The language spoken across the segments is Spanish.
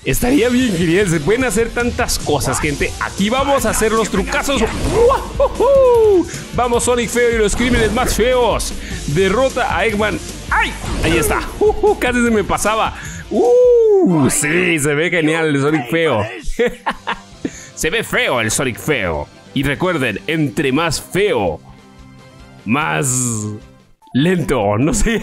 Estaría bien genial, se pueden hacer tantas cosas, gente. Aquí vamos a hacer los trucazos. Vamos, Sonic Feo y los crímenes más feos. Derrota a Eggman. ¡Ay! Ahí está. Casi se me pasaba. Sí, se ve genial el Sonic Feo. Se ve feo el Sonic Feo. Y recuerden, entre más feo, más lento, no sé.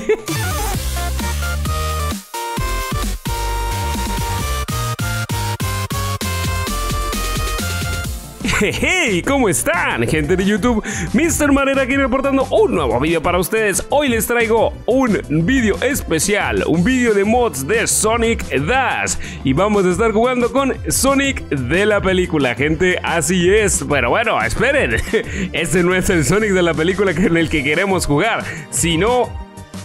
Hey, ¿cómo están, gente de YouTube? Mr. Manera aquí reportando un nuevo video para ustedes. Hoy les traigo un video especial, un video de mods de Sonic Dash. Y vamos a estar jugando con Sonic de la película, gente, así es. Pero bueno, esperen, este no es el Sonic de la película en el que queremos jugar, sino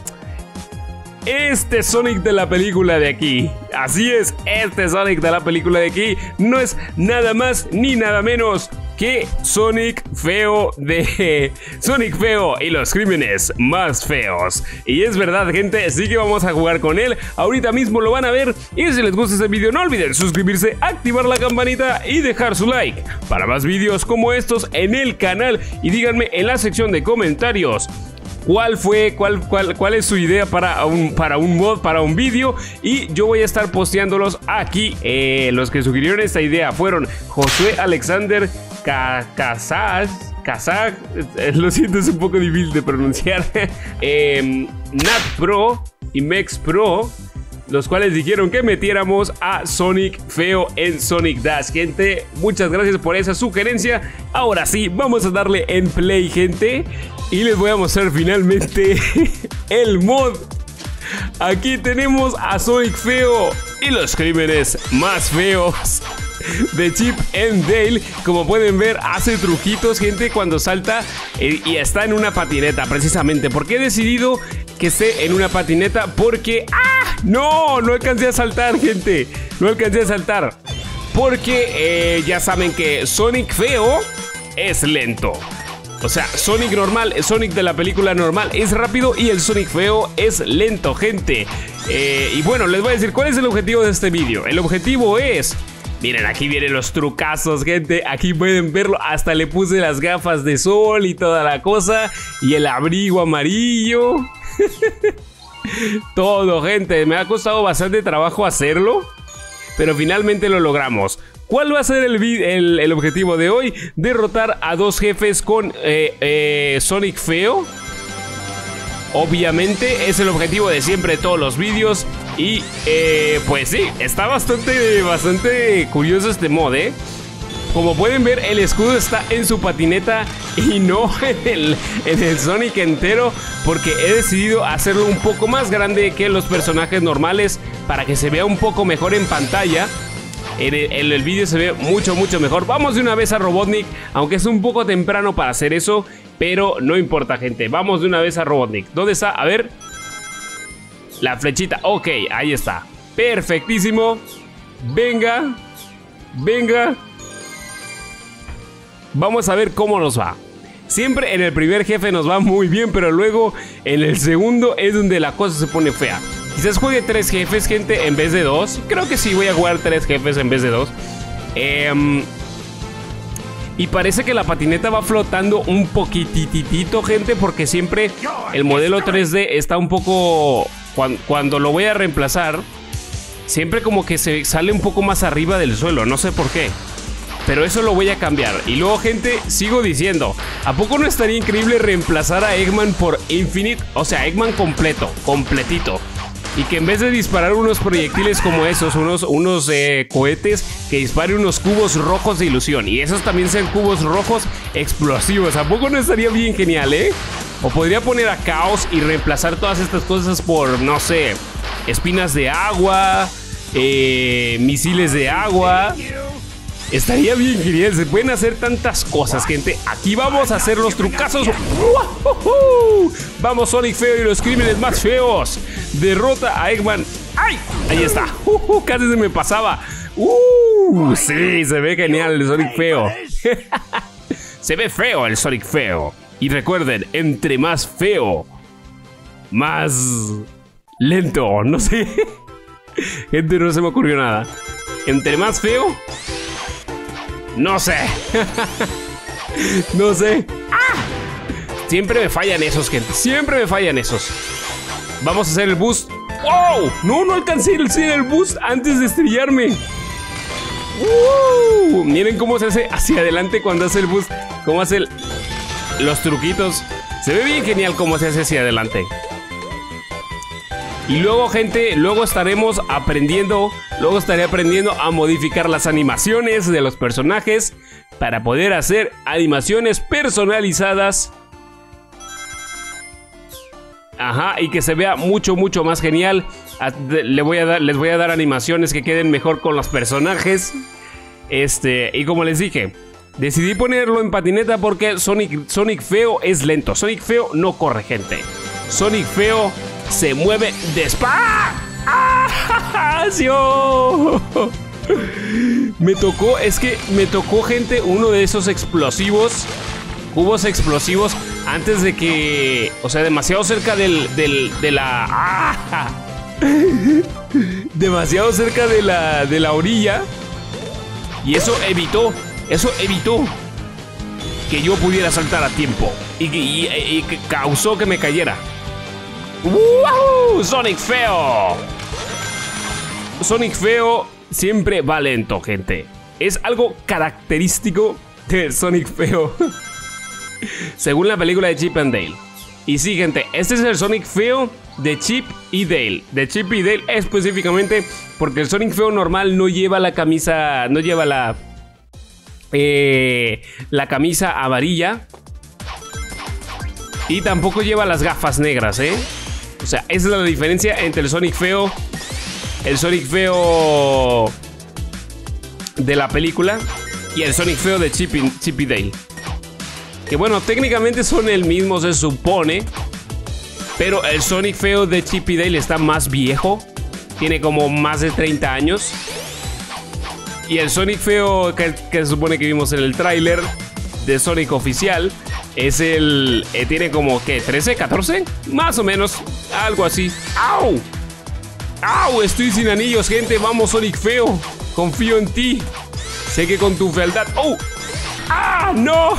este Sonic de la película de aquí. Así es, este Sonic de la película de aquí no es nada más ni nada menos que Sonic Feo de Sonic Feo y los crímenes más feos. Y es verdad, gente, sí que vamos a jugar con él. Ahorita mismo lo van a ver. Y si les gusta este video, no olviden suscribirse, activar la campanita y dejar su like para más videos como estos en el canal. Y díganme en la sección de comentarios ¿cuál es su idea para un mod, para un vídeo? Y yo voy a estar posteándolos aquí. Los que sugirieron esta idea fueron Josué Alexander Kazak, lo siento, es un poco difícil de pronunciar. Nat Pro y Mex Pro, los cuales dijeron que metiéramos a Sonic Feo en Sonic Dash. Gente, muchas gracias por esa sugerencia. Ahora sí, vamos a darle en play, gente, y les voy a mostrar finalmente el mod. Aquí tenemos a Sonic Feo y los crímenes más feos de Chip and Dale. Como pueden ver, hace truquitos, gente, cuando salta y está en una patineta. Precisamente, ¿por qué he decidido que esté en una patineta? Porque no alcancé a saltar, gente. No alcancé a saltar porque ya saben que Sonic Feo es lento. O sea, Sonic normal, Sonic de la película normal es rápido y el Sonic Feo es lento, gente. Y bueno, les voy a decir cuál es el objetivo de este vídeo. El objetivo es... Miren, aquí vienen los trucazos, gente. Aquí pueden verlo. Hasta le puse las gafas de sol y toda la cosa. Y el abrigo amarillo. Todo, gente. Me ha costado bastante trabajo hacerlo, pero finalmente lo logramos. ¿Cuál va a ser el objetivo de hoy? Derrotar a dos jefes con Sonic Feo. Obviamente es el objetivo de siempre de todos los vídeos. Y pues sí, está bastante curioso este mod, Como pueden ver, el escudo está en su patineta y no en el Sonic entero, porque he decidido hacerlo un poco más grande que los personajes normales para que se vea un poco mejor en pantalla. En el vídeo se ve mucho mejor. Vamos de una vez a Robotnik, aunque es un poco temprano para hacer eso, pero no importa, gente. Vamos de una vez a Robotnik. ¿Dónde está? A ver. La flechita. Ok, ahí está. Perfectísimo. Venga. Vamos a ver cómo nos va. Siempre en el primer jefe nos va muy bien, pero luego en el segundo es donde la cosa se pone fea. Quizás juegue 3 jefes, gente, en vez de 2. Creo que sí voy a jugar 3 jefes en vez de 2. Y parece que la patineta va flotando un poquititito, gente, porque siempre el modelo 3D está un poco... Cuando lo voy a reemplazar, siempre como que se sale un poco más arriba del suelo. No sé por qué, pero eso lo voy a cambiar. Y luego, gente, sigo diciendo, ¿a poco no estaría increíble reemplazar a Eggman por Infinite? O sea, Eggman completito. Y que en vez de disparar unos proyectiles como esos, unos cohetes, que dispare unos cubos rojos de ilusión. Y esos también sean cubos rojos explosivos. ¿A poco no estaría bien genial, O podría poner a Caos y reemplazar todas estas cosas por, no sé, espinas de agua, misiles de agua. Estaría bien genial, se pueden hacer tantas cosas, gente. Aquí vamos a hacer los trucazos. Vamos, Sonic Feo y los crímenes más feos. Derrota a Eggman. ¡Ay! Ahí está. Casi se me pasaba. Sí, se ve genial el Sonic Feo. Se ve feo el Sonic Feo. Y recuerden, entre más feo, más lento, no sé. Gente, no se me ocurrió nada. ¿Entre más feo? No sé. No sé. ¡Ah! Siempre me fallan esos, gente. Siempre me fallan esos. Vamos a hacer el boost. ¡Wow! No alcancé a hacer el boost antes de estrellarme. Miren cómo se hace hacia adelante cuando hace el boost. Cómo hace los truquitos. Se ve bien genial cómo se hace hacia adelante. Y luego, gente, luego estaré aprendiendo a modificar las animaciones de los personajes para poder hacer animaciones personalizadas. Ajá, y que se vea mucho más genial. Les voy a dar animaciones que queden mejor con los personajes. Y como les dije, decidí ponerlo en patineta porque Sonic Feo es lento. Sonic Feo no corre, gente. Sonic Feo se mueve despacio. Me tocó, gente, uno de esos cubos explosivos antes de que, o sea, demasiado cerca demasiado cerca de la orilla. Y eso evitó que yo pudiera saltar a tiempo y que causó que me cayera. ¡Wow! Sonic Feo. Sonic Feo siempre va lento, gente. Es algo característico de Sonic Feo. Según la película de Chip and Dale. Y sí, gente, este es el Sonic Feo de Chip y Dale. De Chip y Dale específicamente porque el Sonic Feo normal no lleva la camisa. No lleva la camisa amarilla. Y tampoco lleva las gafas negras, ¿eh? O sea, esa es la diferencia entre el Sonic Feo de la película y el Sonic Feo de Chip y Dale. Que bueno, técnicamente son el mismo, se supone. Pero el Sonic Feo de Chip y Dale está más viejo. Tiene como más de 30 años. Y el Sonic Feo que se supone que vimos en el tráiler de Sonic oficial es tiene como, ¿qué? ¿13? ¿14? Más o menos, algo así. ¡Au! ¡Au! Estoy sin anillos, gente. Vamos, Sonic Feo. Confío en ti. Sé que con tu fealdad... ¡Oh! ¡Ah! ¡No!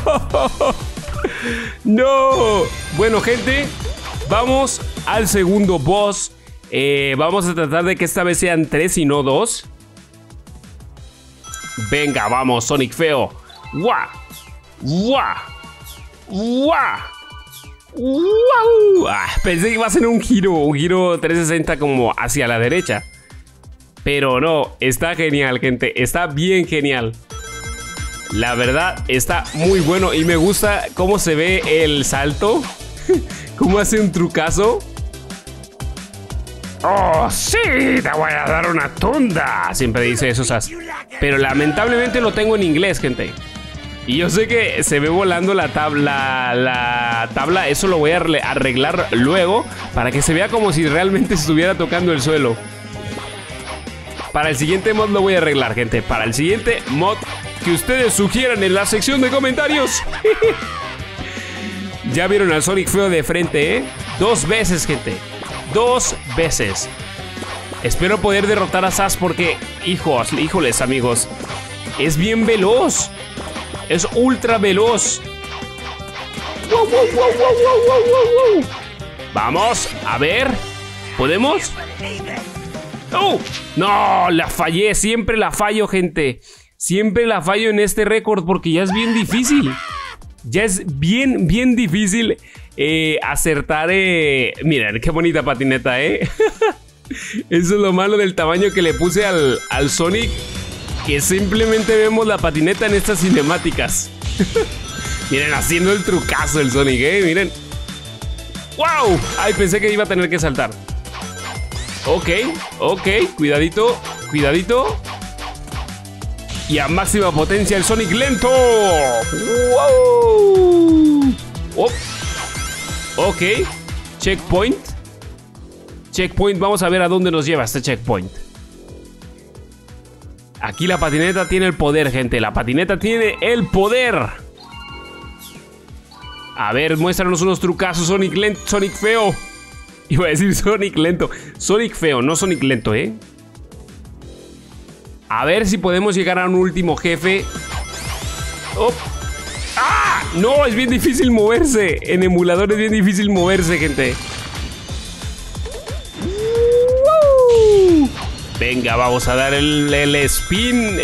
¡No! Bueno, gente, vamos al segundo boss. Vamos a tratar de que esta vez sean 3 y no 2. Venga, vamos, Sonic Feo. ¡Guau! ¡Guau! ¡Guau! ¡Wow! Pensé que iba a ser un giro 360 como hacia la derecha. Pero no, está genial, gente. Está bien genial. La verdad, está muy bueno. Y me gusta cómo se ve el salto. Cómo hace un trucazo. ¡Oh, sí! Te voy a dar una tunda. Siempre dice eso, Sass. Pero lamentablemente lo tengo en inglés, gente. Y yo sé que se ve volando la tabla. Eso lo voy a arreglar luego para que se vea como si realmente estuviera tocando el suelo. Para el siguiente mod lo voy a arreglar, gente. Para el siguiente mod que ustedes sugieran en la sección de comentarios. Ya vieron al Sonic Feo de frente, ¿eh? 2 veces, gente. 2 veces. Espero poder derrotar a Sass porque, híjoles, amigos, es bien veloz. Es ultra veloz. ¡Wow, wow, wow, wow, wow, wow, wow! Vamos, a ver. ¿Podemos? ¡Oh! No, la fallé. Siempre la fallo, gente. Siempre la fallo en este récord porque ya es bien difícil. Ya es bien difícil acertar. Miren, qué bonita patineta, ¿eh? Eso es lo malo del tamaño que le puse al Sonic. Que simplemente vemos la patineta en estas cinemáticas. Miren, haciendo el trucazo el Sonic, miren. ¡Wow! Ay, pensé que iba a tener que saltar. Ok, cuidadito. Y a máxima potencia el Sonic lento. ¡Wow! Oh. Ok, checkpoint. Vamos a ver a dónde nos lleva este checkpoint. Aquí la patineta tiene el poder, gente. La patineta tiene el poder. A ver, muéstranos unos trucazos, Sonic Feo. Iba a decir Sonic lento. Sonic Feo, no Sonic lento, ¿eh? A ver si podemos llegar a un último jefe. Oh. ¡Ah! No, es bien difícil moverse. En emulador es bien difícil moverse, gente. Venga, vamos a dar el spin,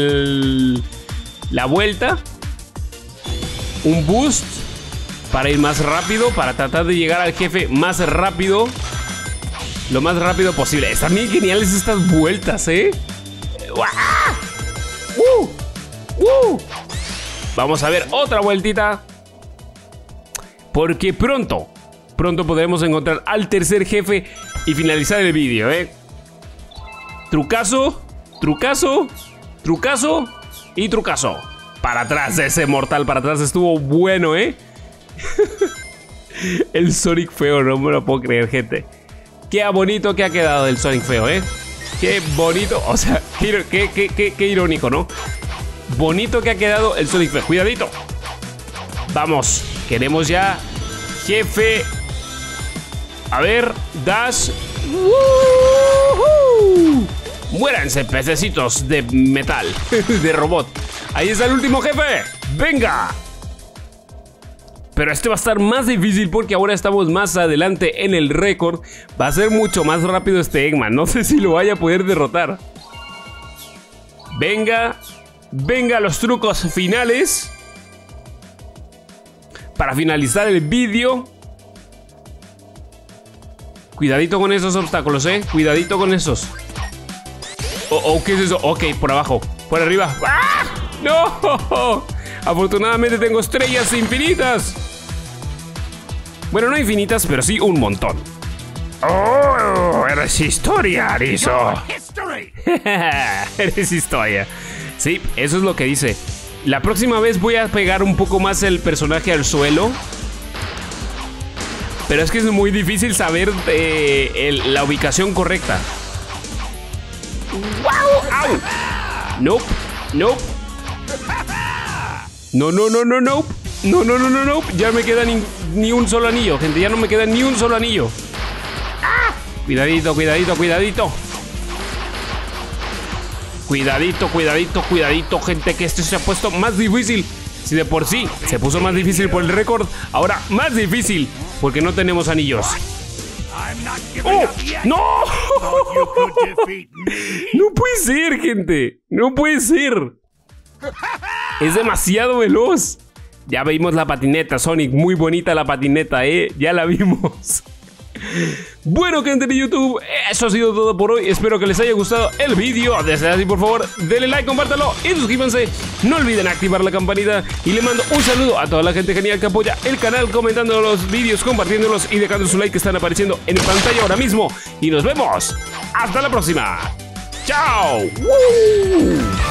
la vuelta. Un boost para ir más rápido, para tratar de llegar al jefe más rápido. Lo más rápido posible. Están bien geniales estas vueltas, ¿eh? Vamos a ver otra vueltita. Porque pronto podremos encontrar al tercer jefe y finalizar el vídeo, ¿eh? Trucazo, trucazo, trucazo y trucazo. Para atrás, ese mortal para atrás estuvo bueno, ¿eh? El Sonic feo, no me lo puedo creer, gente. Qué bonito que ha quedado el Sonic feo, ¿eh? Qué bonito, o sea, qué irónico, ¿no? Bonito que ha quedado el Sonic feo. Cuidadito. Vamos, queremos ya jefe. A ver, dash. Muéranse, pececitos de metal, de robot. Ahí está el último jefe. ¡Venga! Pero este va a estar más difícil porque ahora estamos más adelante en el récord. Va a ser mucho más rápido este Eggman. No sé si lo vaya a poder derrotar. Venga. Venga, los trucos finales. Para finalizar el vídeo. Cuidadito con esos obstáculos, cuidadito con esos. ¿Qué es eso? Ok, por abajo, por arriba. ¡Ah! ¡No! Afortunadamente tengo estrellas infinitas. Bueno, no infinitas, pero sí un montón. ¡Oh! Eres historia, Arizo. Eres historia. Sí, eso es lo que dice. La próxima vez voy a pegar un poco más el personaje al suelo. Pero es que es muy difícil saber la ubicación correcta. ¡Wow! ¡Au! Nope, nope. No. No. Ya me queda ni un solo anillo, gente. Ya no me queda ni un solo anillo. ¡Ah! Cuidadito. Cuidadito, gente, que esto se ha puesto más difícil. Si de por sí se puso más difícil por el récord, ahora más difícil porque no tenemos anillos. ¡Oh! ¡No! No puede ser, gente. No puede ser. Es demasiado veloz. Ya vimos la patineta, Sonic. Muy bonita la patineta, ya la vimos. Bueno, gente de YouTube, eso ha sido todo por hoy. Espero que les haya gustado el vídeo. Desde así, por favor, denle like, compártanlo y suscríbanse. No olviden activar la campanita. Y le mando un saludo a toda la gente genial que apoya el canal, comentando los vídeos, compartiéndolos y dejando su like que están apareciendo en pantalla ahora mismo. Y nos vemos. Hasta la próxima. ¡Chao! ¡Woo!